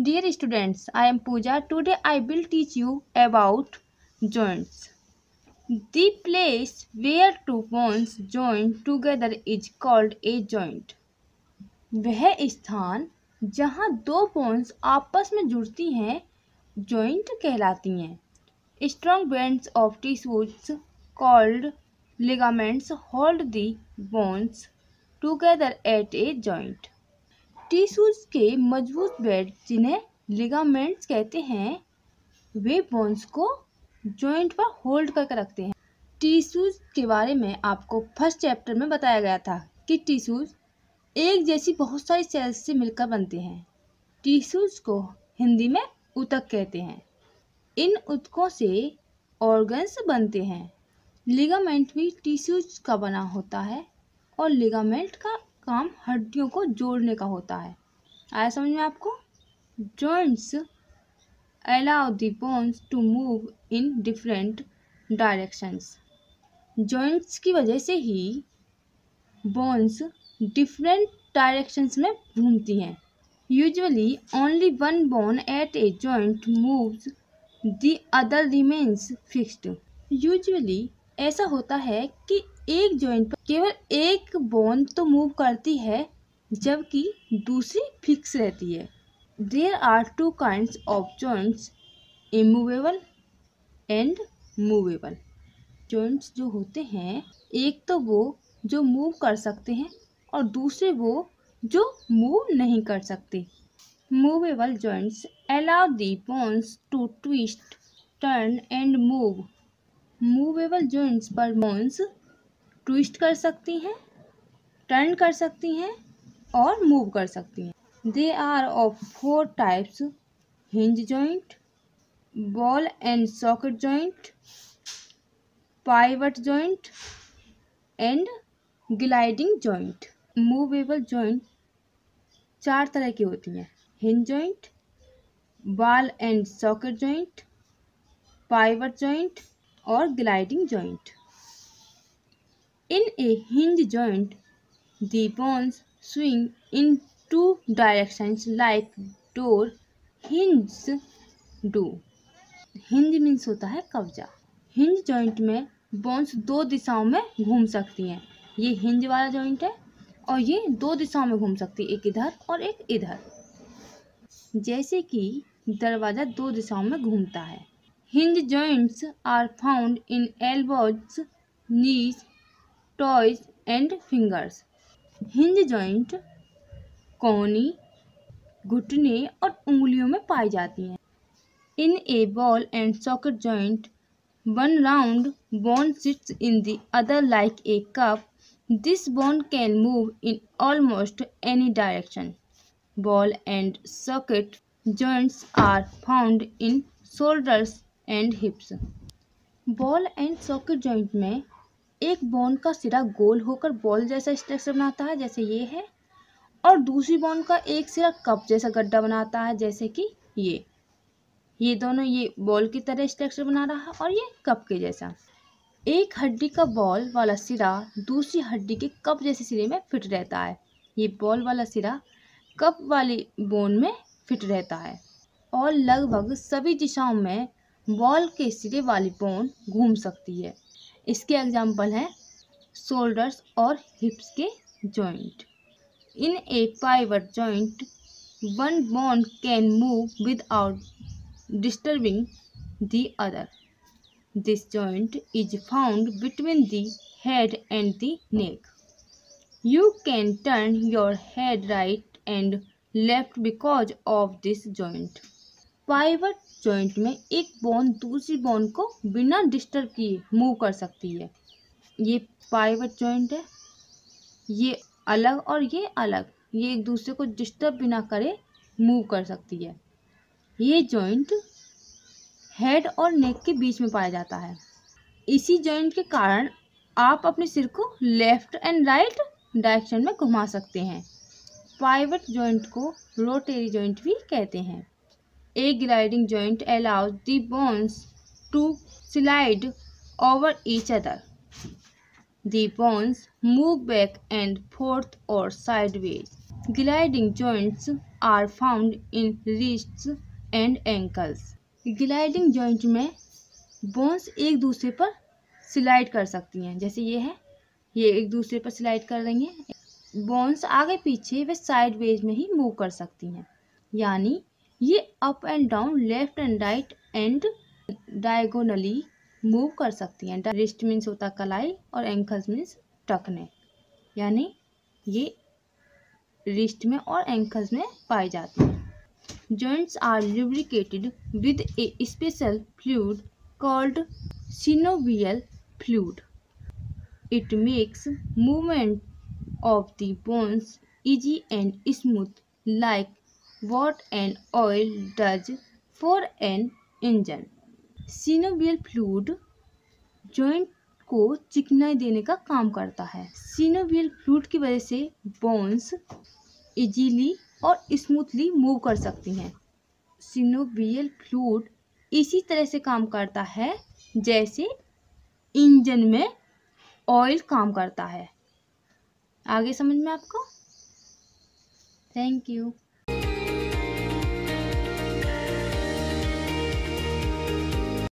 Dear students, I am Pooja. Today I will teach you about joints. The place where two bones join together is called a joint. वह स्थान जहाँ दो bones आपस में जुड़ती हैं joint कहलाती हैं. Strong bands of tissues called ligaments hold the bones together at a joint. Tissues के मजबूत बेड जिन्हें लिगामेंट्स कहते हैं वे बोन्स को जॉइंट पर होल्ड करके रखते हैं. टिश्यूज के बारे में आपको फर्स्ट चैप्टर में बताया गया था कि टिश्यूज एक जैसी बहुत सारी सेल्स से मिलकर बनते हैं. टिश्यूज को हिंदी में ऊतक कहते हैं. इन ऊतकों से ऑर्गन्स बनते हैं. लिगामेंट भी टिश्यूज का बना होता है और लिगामेंट का काम हड्डियों को जोड़ने का होता है. आया समझ में आपको? Joints allow the bones to move in different directions. Joints की वजह से ही बोन्स डिफरेंट डायरेक्शंस में घूमती हैं. Usually only one bone at a joint moves, the other remains fixed. Usually ऐसा होता है कि एक जॉइंट पर केवल एक बोन तो मूव करती है जबकि दूसरी फिक्स रहती है. There are two kinds of joints, immovable and movable. Joints जो होते हैं एक तो वो जो मूव कर सकते हैं और दूसरे वो जो मूव नहीं कर सकते. Movable joints allow the bones to twist, turn and move. Movable joints पर बोन्स ट्विस्ट कर सकती हैं, टर्न कर सकती हैं और मूव कर सकती हैं. They are of 4 types: hinge joint, ball and socket joint, pivot joint and gliding joint. Movable joint 4 तरह की होती हैं: hinge joint, ball and socket joint, pivot joint और gliding joint. In a hinge joint, the bones swing in 2 directions like door hinges do. Hinge means होता है कब्जा. Hinge joint में bones 2 दिशाओं में घूम सकती हैं. ये हिंज वाला जॉइंट है और ये 2 दिशाओं में घूम सकती है, एक इधर और एक इधर. जैसे कि दरवाजा 2 दिशाओं में घूमता है. Hinge joints are found in elbows, knees, toes and fingers. Hinge joint कोहनी, घुटने और उंगलियों में पाई जाती हैं. In a ball and socket joint, one round bone sits in the other like a cup. This bone can move in almost any direction. Ball and socket joints are found in shoulders and hips. Ball and socket joint में एक bone का सिरा गोल होकर ball जैसा structure बनाता है जैसे ये है, और दूसरी बोन का एक सिरा कप जैसा गड्ढा बनाता है जैसे कि ये दोनों ये बॉल की तरह स्ट्रक्चर बना रहा है और ये कप के जैसा. एक हड्डी का बॉल वाला सिरा दूसरी हड्डी के कप जैसे सिरे में फिट रहता है. ये बॉल वाला सिरा कप वाली बोन में फिट रहता है और लगभग सभी दिशाओं में बॉल के सिरे वाली बोन घूम सकती है. इसके एग्जाम्पल हैं शोल्डर्स और हिप्स के joint. In a pivot joint, one bone can move without disturbing the other. This joint is found between the head and the neck. You can turn your head right and left because of this joint. Pivot joint में एक bone दूसरी bone को बिना disturb किए move कर सकती है. ये पाइवट जॉइंट है, ये अलग और ये अलग, ये एक दूसरे को डिस्टर्ब बिना करे मूव कर सकती है. ये जॉइंट हेड और नेक के बीच में पाया जाता है. इसी जॉइंट के कारण आप अपने सिर को लेफ्ट एंड राइट डायरेक्शन में घुमा सकते हैं. पाइवट जॉइंट को रोटरी जॉइंट भी कहते हैं. A gliding joint allows the bones to slide over each other. The bones move back and forth or sideways. Gliding joints are found in wrists and ankles. Gliding joint में bones एक दूसरे पर slide कर सकती हैं, जैसे ये है, ये एक दूसरे पर स्लाइड कर रही हैं। बोन्स आगे पीछे व साइड वेज में ही मूव कर सकती हैं, यानी ये up and down, left and right and diagonally move कर सकती हैं। रिस्ट मीन्स होता कलाई और एंकल्स मीन्स टखने, यानी ये रिस्ट में और एंकल्स में पाई जाती हैं। Joints are lubricated with a special fluid called synovial fluid. It makes movement of the bones easy and smooth, like what an oil does for an engine. Synovial fluid joint को चिकनाई देने का काम करता है। सिनोवियल फ्लूइड की वजह से बोन्स इजीली और स्मूथली मूव कर सकती हैं। सिनोवियल फ्लूइड इसी तरह से काम करता है जैसे इंजन में ऑयल काम करता है। आगे समझ में आपको? Thank you.